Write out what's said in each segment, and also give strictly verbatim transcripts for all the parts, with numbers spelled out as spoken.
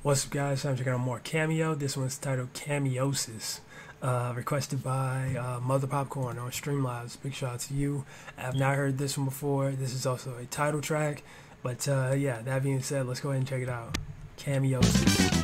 What's up, guys? I'm checking out more Cameo. This one's titled Cameosis. Uh, requested by uh, Mother Popcorn on Streamlabs. Big shout out to you. I have not heard this one before. This is also a title track. But uh, yeah, that being said, let's go ahead and check it out. Cameosis.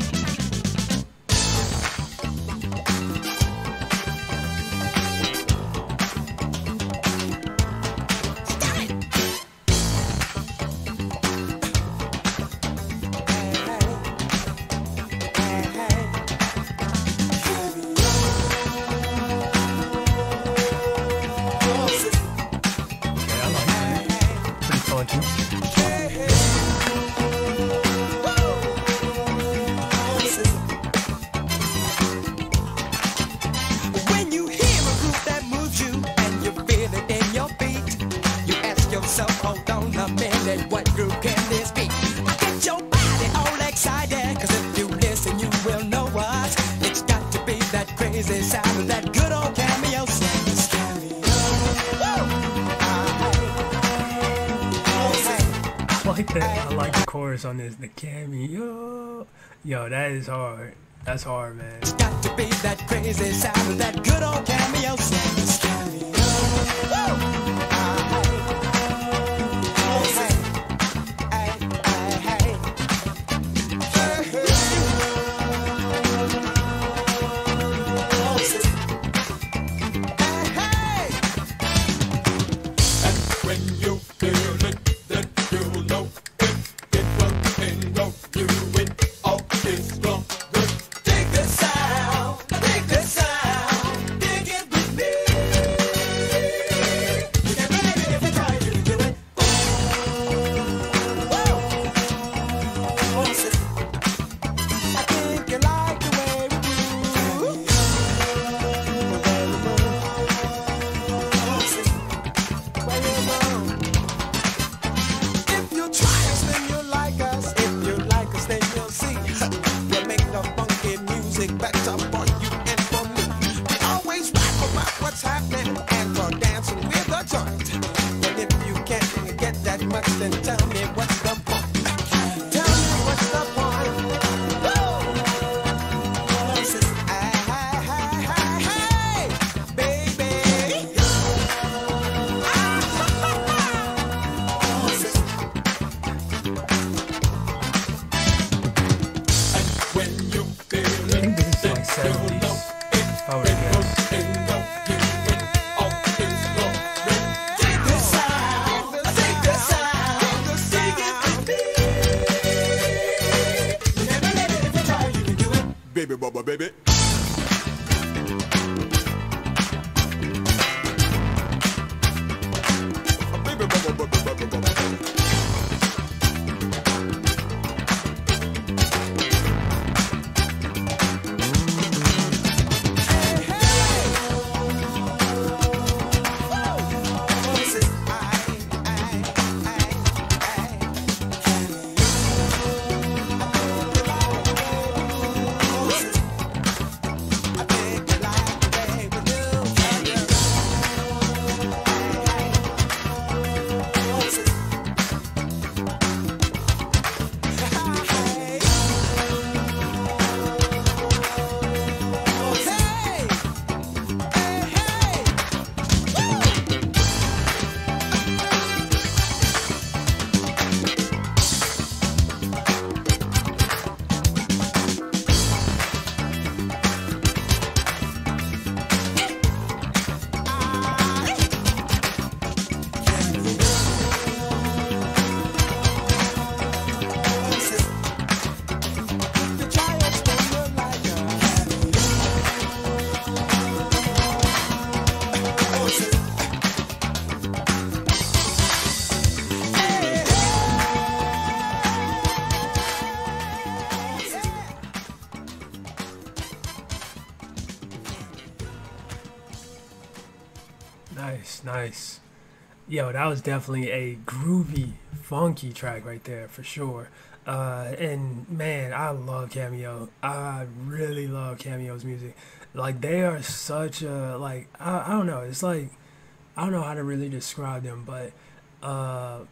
When you hear a group that moves you and you feel it in your feet, you ask yourself, hold on a minute, what group can this be? I get your body all excited, cause if you listen you will know what. It's got to be that crazy sound of that good old cameo sound. I like that. I like the chorus on this. The cameo. Yo, that is hard. That's hard, man. It's got to be that crazy sound of that good old cameo sound. Back up on you and for me. We always rap about what's happening and for dancing with a joint. But if you can't get that much, then tell me what's the point. Tell me what's the point. Hey, hey, hey, hey, baby. And when you I think this is like seventies. I would guess. Baby Bubba, baby. Baby Bubba, Bubba, Bubba, Bubba. Nice, nice. Yo, that was definitely a groovy, funky track right there for sure. Uh, and man, I love Cameo. I really love Cameo's music. Like they are such a like I, I don't know. It's like I don't know how to really describe them, but uh,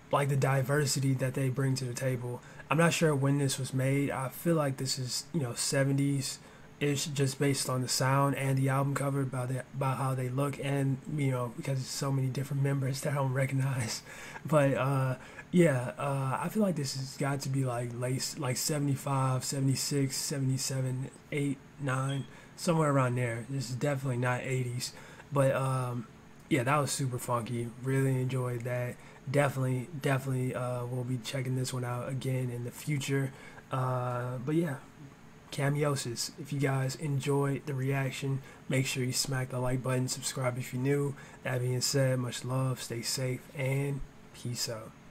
like the diversity that they bring to the table. I'm not sure when this was made. I feel like this is, you know, seventies ish, just based on the sound and the album cover, by the by how they look, and you know, because it's so many different members that I don't recognize. But uh yeah, uh I feel like this has got to be like late, like seventy-five, seventy-six, seventy-seven, eight, nine, somewhere around there. This is definitely not eighties. But um yeah, that was super funky. Really enjoyed that. Definitely, definitely uh we'll be checking this one out again in the future. Uh but yeah, Camiosis. If you guys enjoyed the reaction, make sure you smack the like button, subscribe if you're new. That being said, much love, stay safe, and peace out.